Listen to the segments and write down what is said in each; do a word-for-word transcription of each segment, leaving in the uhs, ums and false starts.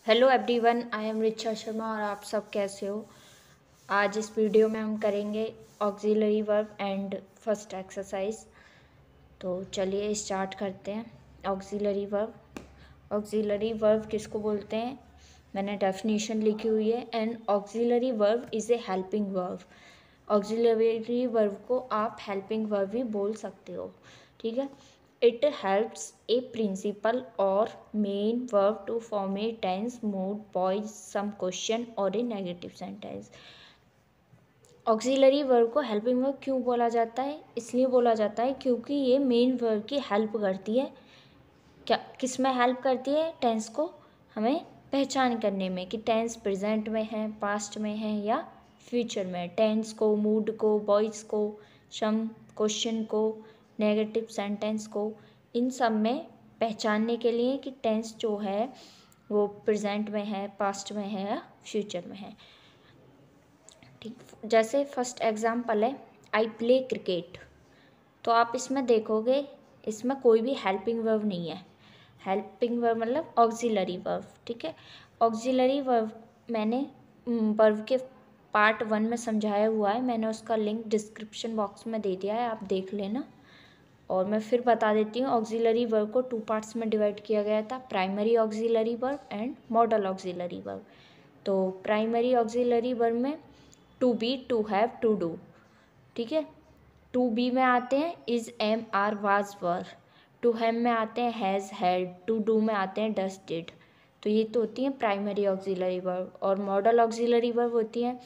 Hello everyone, I am Richa Sharma और आप सब कैसे हो। आज इस वीडियो में हम करेंगे auxiliary verb and first exercise. तो चलिए स्टार्ट करते हैं। ऑक्सिलरी वर्ब ऑक्सिलरी वर्ब किसको बोलते हैं, मैंने डेफिनेशन लिखी हुई है। And auxiliary verb is a helping verb. Auxiliary verb को आप हेल्पिंग वर्ब भी बोल सकते हो, ठीक है। It helps a principal or main verb to form a tense, mood, voice, some question or a negative sentence. Auxiliary verb को helping verb क्यों बोला जाता है? इसलिए बोला जाता है क्योंकि ये मेन वर्ब की हेल्प करती है। क्या किस में हेल्प करती है? टेंस को हमें पहचान करने में कि टेंस प्रेजेंट में है, पास्ट में है या फ्यूचर में। टेंस को, मूड को, वॉइस को, सम क्वेश्चन को, नेगेटिव सेंटेंस को, इन सब में पहचानने के लिए कि टेंस जो है वो प्रेजेंट में है, पास्ट में है या फ्यूचर में है, ठीक। जैसे फर्स्ट एग्जांपल है आई प्ले क्रिकेट। तो आप इसमें देखोगे इसमें कोई भी हेल्पिंग वर्ब नहीं है। हेल्पिंग वर्ब मतलब ऑक्सिलरी वर्ब, ठीक है। ऑक्सिलरी वर्ब मैंने वर्ब के पार्ट वन में समझाया हुआ है, मैंने उसका लिंक डिस्क्रिप्शन बॉक्स में दे दिया है, आप देख लेना। और मैं फिर बता देती हूँ, ऑक्सिलरी वर्ब को टू पार्ट्स में डिवाइड किया गया था, primary auxiliary verb and modal auxiliary verb. तो प्राइमरी ऑक्सिलरी वर्ब में to be, to have, to do, ठीक है। टू बी में आते हैं is, am, are, was, were. To have में आते हैं हैज़, हैड। टू डू में आते हैं डज, डिड। तो ये तो होती है प्राइमरी ऑक्सिलरी वर्ब। और मॉडल ऑक्सिलरी वर्ब होती है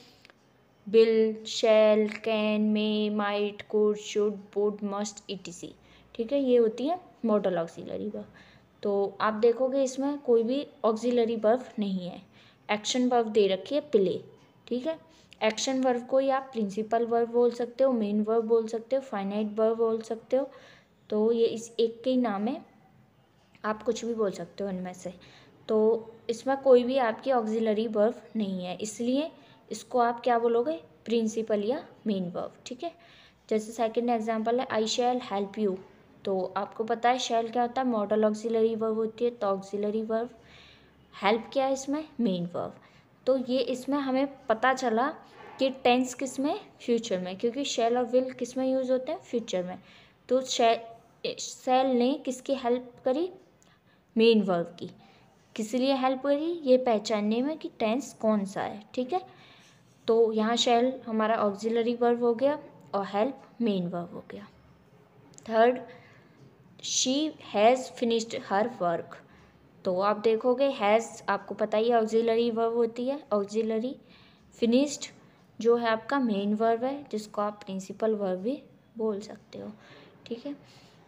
will, shall, can, may, might, could, should, would, must, etc, ठीक है। ये होती है मॉडल ऑक्सिलरी वर्ब। तो आप देखोगे इसमें कोई भी ऑक्सिलरी वर्ब नहीं है। एक्शन वर्ब दे रखी है प्ले, ठीक है। एक्शन वर्ब को ही आप प्रिंसिपल वर्ब बोल सकते हो, मेन वर्ब बोल सकते हो, फाइनाइट वर्ब बोल सकते हो। तो ये इस एक के ही नाम है, आप कुछ भी बोल सकते हो इनमें से। तो इसमें कोई भी आपकी ऑक्सिलरी वर्ब नहीं है, इसलिए इसको आप क्या बोलोगे, प्रिंसिपल या मेन वर्ब, ठीक है। जैसे सेकंड एग्जांपल है आई शैल हेल्प यू। तो आपको पता है शैल क्या होता है, मॉडल ऑक्सिलरी वर्ब होती है। तो ऑक्सिलरी वर्ब, हेल्प क्या है इसमें, मेन वर्ब। तो ये इसमें हमें पता चला कि टेंस किस में, फ्यूचर में, क्योंकि शैल और विल किस में यूज़ होते हैं, फ्यूचर में। तो शैल शैल ने किसकी हेल्प करी, मेन वर्ब की। किस लिए हेल्प करी, ये पहचानने में कि टेंस कौन सा है, ठीक है। तो यहाँ शैल हमारा ऑक्सिलरी वर्ब हो गया और हेल्प मेन वर्ब हो गया। Third, she has finished her work. तो आप देखोगे हैज़ आपको पता ही है ऑक्सिलरी वर्ब होती है। ऑक्सिलरी फिनिश्ड जो है आपका मेन वर्ब है, जिसको आप प्रिंसिपल वर्ब भी बोल सकते हो, ठीक है।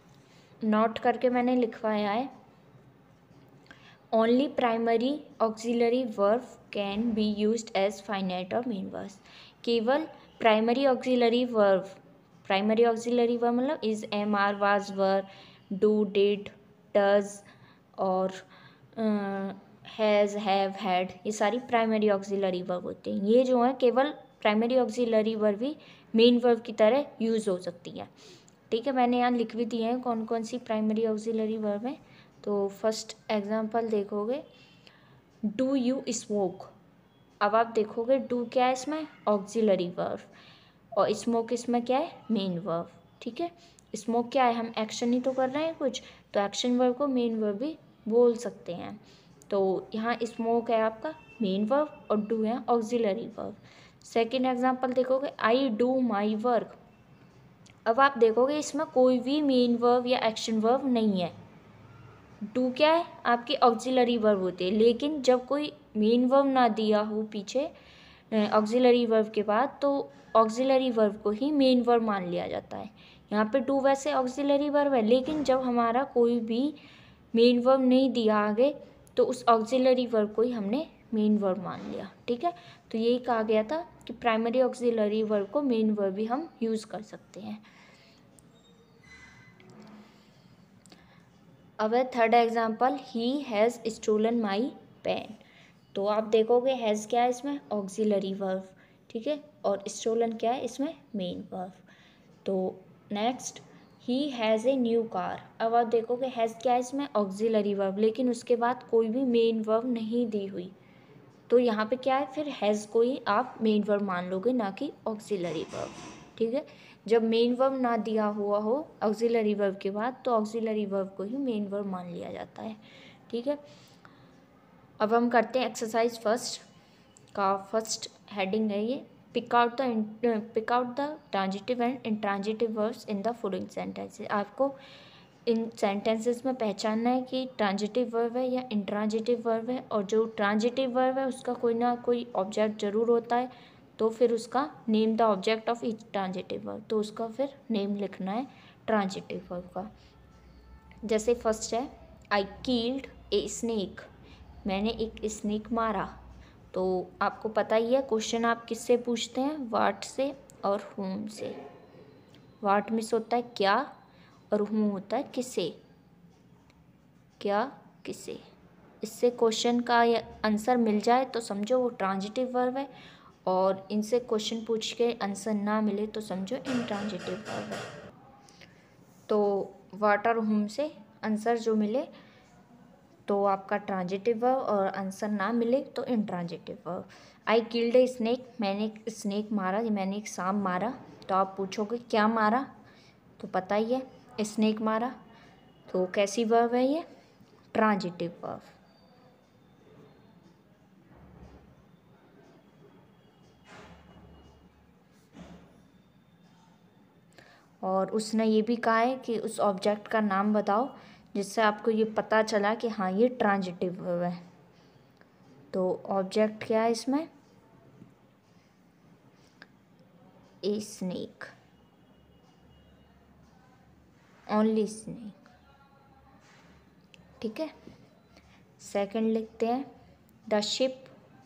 नोट करके मैंने लिखवाया है, only primary auxiliary verb can be used as finite और मेन वर्ब। केवल primary auxiliary verb, primary auxiliary verb मतलब is, am, are, was, were, do, did, does और हैज़, हैव, हैड, ये सारी प्राइमरी ऑक्सिलरी वर्ब होते हैं। ये जो है केवल प्राइमरी ऑक्सिलरी वर्ब भी मेन वर्ब की तरह यूज़ हो सकती है, ठीक है। मैंने यहाँ लिख भी दिए हैं कौन कौन सी प्राइमरी ऑक्सिलरी वर्ब है। तो फर्स्ट एग्जांपल देखोगे, डू यू स्मोक। अब आप देखोगे डू क्या है इसमें, ऑक्सिलरी वर्ब, और स्मोक इसमें क्या है, मेन वर्ब, ठीक है। स्मोक क्या है, हम एक्शन ही तो कर रहे हैं कुछ, तो एक्शन वर्ब को मेन वर्ब भी बोल सकते हैं। तो यहाँ स्मोक है आपका मेन वर्ब और डू है ऑक्सिलरी वर्ब। सेकेंड एग्जांपल देखोगे, आई डू माई वर्क। अब आप देखोगे इसमें कोई भी मेन वर्ब या एक्शन वर्ब नहीं है। डू क्या है, आपकी ऑक्सिलरी वर्ब होती है, लेकिन जब कोई मेन वर्ब ना दिया हो पीछे ऑक्सिलरी वर्ब के बाद, तो ऑक्सिलरी वर्ब को ही मेन वर्ब मान लिया जाता है। यहाँ पे डू वैसे ऑक्सिलरी वर्ब है, लेकिन जब हमारा कोई भी मेन वर्ब नहीं दिया आगे, तो उस ऑक्सिलरी वर्ब को ही हमने मेन वर्ब मान लिया, ठीक है। तो यही कहा गया था कि प्राइमरी ऑक्सिलरी वर्ब को मेन वर्ब भी हम यूज़ कर सकते हैं। अब है third example, he has stolen my pen. तो आप देखोगे हैज़ क्या है इसमें, ऑक्सिलरी वर्ब, ठीक है, और स्टोलन क्या है इसमें, मेन वर्ब। तो next, he has a new car. अब आप देखोगे हैज़ क्या है इसमें, ऑक्सिलरी वर्ब, लेकिन उसके बाद कोई भी मेन वर्ब नहीं दी हुई, तो यहाँ पे क्या है, फिर हैज़ को ही आप मेन वर्ब मान लोगे, ना कि ऑक्सिलरी वर्ब। ठीक है, जब मेन वर्ब ना दिया हुआ हो ऑक्सिलरी वर्ब के बाद, तो ऑक्सिलरी वर्ब को ही मेन वर्ब मान लिया जाता है। ठीक है, अब हम करते हैं एक्सरसाइज फर्स्ट का। फर्स्ट हेडिंग है ये, pick out the pick out the transitive and intransitive verbs in the following sentences. आपको इन सेंटेंसेस में पहचानना है कि ट्रांजिटिव वर्ब है या इंट्रांजिटिव वर्ब है, और जो ट्रांजिटिव वर्ब है उसका कोई ना कोई ऑब्जेक्ट जरूर होता है, तो फिर उसका name the object of each transitive verb, तो उसका फिर नेम लिखना है ट्रांजिटिव वर्ब का। जैसे फर्स्ट है, आई कील्ड ए स्नेक, मैंने एक स्नेक मारा। तो आपको पता ही है क्वेश्चन आप किससे पूछते हैं, वाट से और हुम से। वाट मिस होता है क्या, और हूँ होता है किसे, क्या किसे। इससे क्वेश्चन का आंसर मिल जाए तो समझो वो ट्रांजिटिव वर्ब है, और इनसे क्वेश्चन पूछ के आंसर ना मिले तो समझो इंट्रांजिटिव वर्ब है। तो वाट और हुम से आंसर जो मिले तो आपका ट्रांजिटिव वर्ब, और आंसर ना मिले तो intransitive verb. I killed a snake, मैंने एक स्नेक मारा, मैंने एक सांप मारा। तो आप पूछोगे क्या मारा, तो पता ही है स्नेक मारा, तो कैसी वर्ब है ये, ट्रांजिटिव वर्ब। और उसने ये भी कहा है कि उस ऑब्जेक्ट का नाम बताओ, जिससे आपको ये पता चला कि हाँ ये ट्रांजिटिव वर्ब है। तो ऑब्जेक्ट क्या है इसमें, ए स्नेक, ओनली स्नेक। ठीक है, सेकंड लिखते हैं, द शिप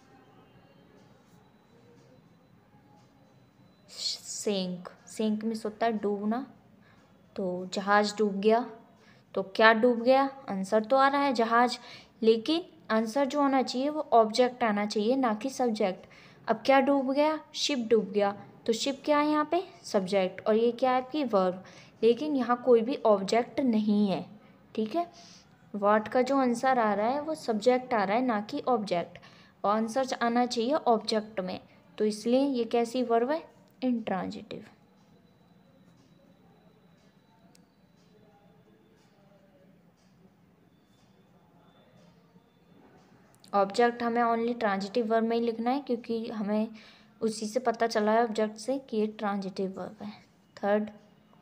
सेंक, सेंक में होता है डूबना, तो जहाज डूब गया। तो क्या डूब गया, आंसर तो आ रहा है जहाज, लेकिन आंसर जो आना चाहिए वो ऑब्जेक्ट आना चाहिए, ना कि सब्जेक्ट। अब क्या डूब गया, शिप डूब गया, तो शिप क्या है यहाँ पे, सब्जेक्ट, और ये क्या है आपकी वर्ब, लेकिन यहाँ कोई भी ऑब्जेक्ट नहीं है। ठीक है, वाट का जो आंसर आ रहा है वो सब्जेक्ट आ रहा है, ना कि ऑब्जेक्ट, और आंसर आना चाहिए ऑब्जेक्ट में, तो इसलिए ये कैसी वर्ब है, इंट्रांजिटिव। ऑब्जेक्ट हमें ओनली ट्रांजिटिव वर्ब में ही लिखना है, क्योंकि हमें उसी से पता चला है ऑब्जेक्ट से कि ये ट्रांजिटिव वर्ब है। Third,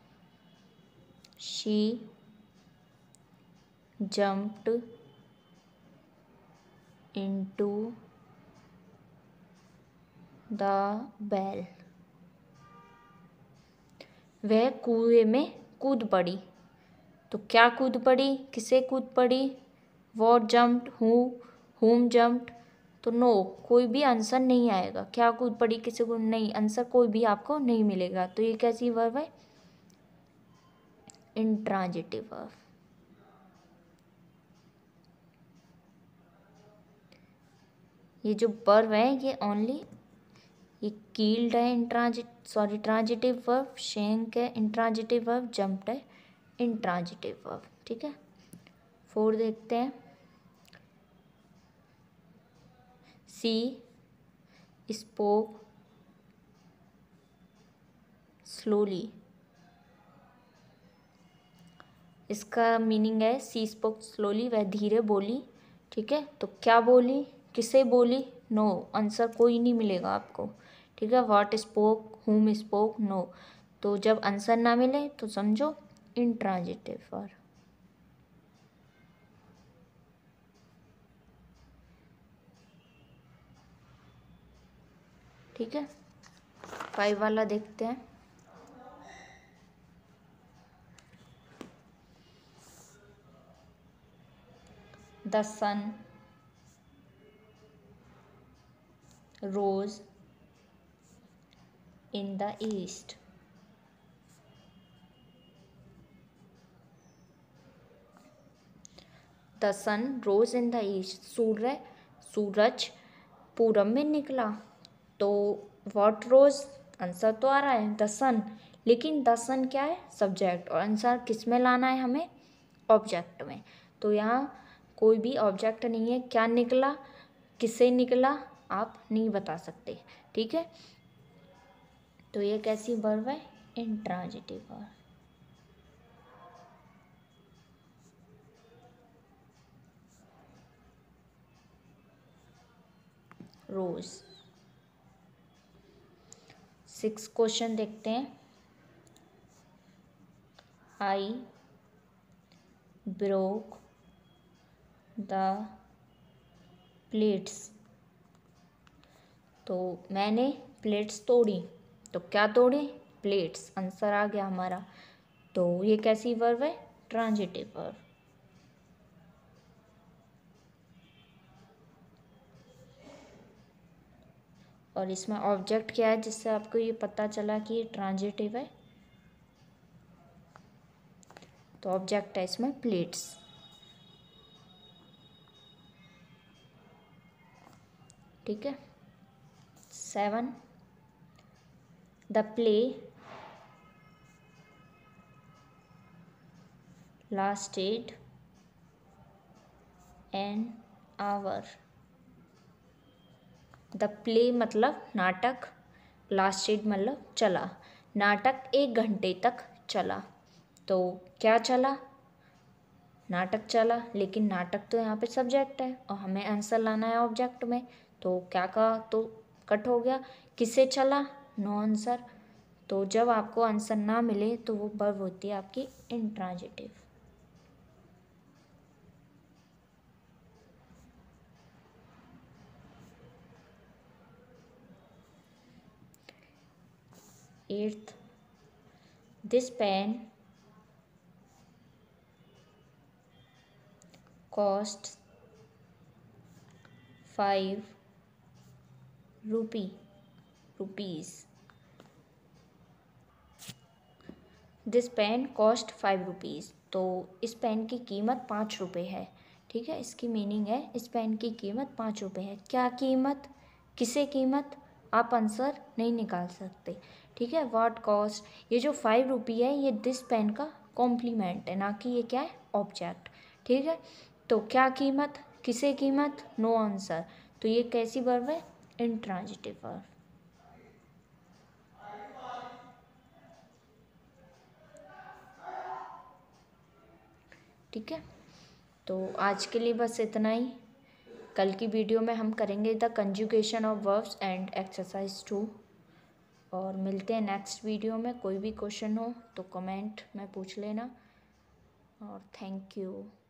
she jumped into the well, वह कुएं में कूद पड़ी। तो क्या कूद पड़ी, किसे कूद पड़ी, what jumped, who whom jumped, तो नो, कोई भी आंसर नहीं आएगा। क्या कूद पड़ी, किसे कूद, नहीं, आंसर कोई भी आपको नहीं मिलेगा। तो ये कैसी वर्ब है, इंट्रांजिटिव वर्ब। ये जो वर्ब है ये ओनली, ये कील्ड है intransit sorry transitive verb, sank है इंट्रांजिटिव वर्ब, जम्प्ड है इंट्रांजिटिव वर्ब। ठीक है, फोर देखते हैं, सी स्पोक स्लोली, इसका मीनिंग है सी स्पोक स्लोली, वह धीरे बोली। ठीक है, तो क्या बोली, किसे बोली, नो, आंसर कोई नहीं मिलेगा आपको। ठीक है, what spoke, whom spoke, no, तो जब आंसर ना मिले तो समझो इंट्रांजिटिव वर्ब। ठीक है, फाइव वाला देखते हैं, the sun rose in the east, the sun rose in the east, सूर्य सूरज पूरब में निकला। तो व्हाट रोज, आंसर तो आ रहा है द सन, लेकिन द सन क्या है, सब्जेक्ट, और आंसर किस में लाना है हमें, ऑब्जेक्ट में। तो यहाँ कोई भी ऑब्जेक्ट नहीं है, क्या निकला, किससे निकला, आप नहीं बता सकते, ठीक है। तो ये कैसी वर्ब है, intransitive verb. Rose. Six question देखते हैं। I broke the plates. तो मैंने प्लेट्स तोड़ी, तो क्या तोड़े, प्लेट्स, आंसर आ गया हमारा। तो ये कैसी वर्ब है, ट्रांजिटिव वर्ब। और इसमें ऑब्जेक्ट क्या है जिससे आपको ये पता चला कि ये ट्रांजिटिव है, तो ऑब्जेक्ट है इसमें प्लेट्स। ठीक है। Seven, the play lasted an hour. The play मतलब नाटक, लास्टेड मतलब चला, नाटक एक घंटे तक चला। तो क्या चला, नाटक चला, लेकिन नाटक तो यहाँ पे सब्जेक्ट है और हमें आंसर लाना है ऑब्जेक्ट में। तो क्या कहा, तो कट हो गया, किससे चला, नो आंसर। तो जब आपको आंसर ना मिले तो वो वर्ब होती है आपकी intransitive. Eighth, this pen cost five rupee rupees. This pen cost five rupees. तो इस पेन की कीमत पाँच रुपये है, ठीक है। इसकी मीनिंग है इस पेन की कीमत पाँच रुपये है। क्या कीमत, किसे कीमत, आप आंसर नहीं निकाल सकते, ठीक है। व्हाट कॉस्ट, ये जो फाइव रुपी है ये दिस पेन का कॉम्प्लीमेंट है, ना कि ये क्या है, ऑब्जेक्ट, ठीक है। तो क्या कीमत, किसे कीमत, नो आंसर। तो ये कैसी वर्ब है, इंट्रांजिटिव वर्ब। ठीक है। तो आज के लिए बस इतना ही। कल की वीडियो में हम करेंगे the conjugation of verbs and exercise two. और मिलते हैं नेक्स्ट वीडियो में। कोई भी क्वेश्चन हो तो कमेंट में पूछ लेना, और थैंक यू।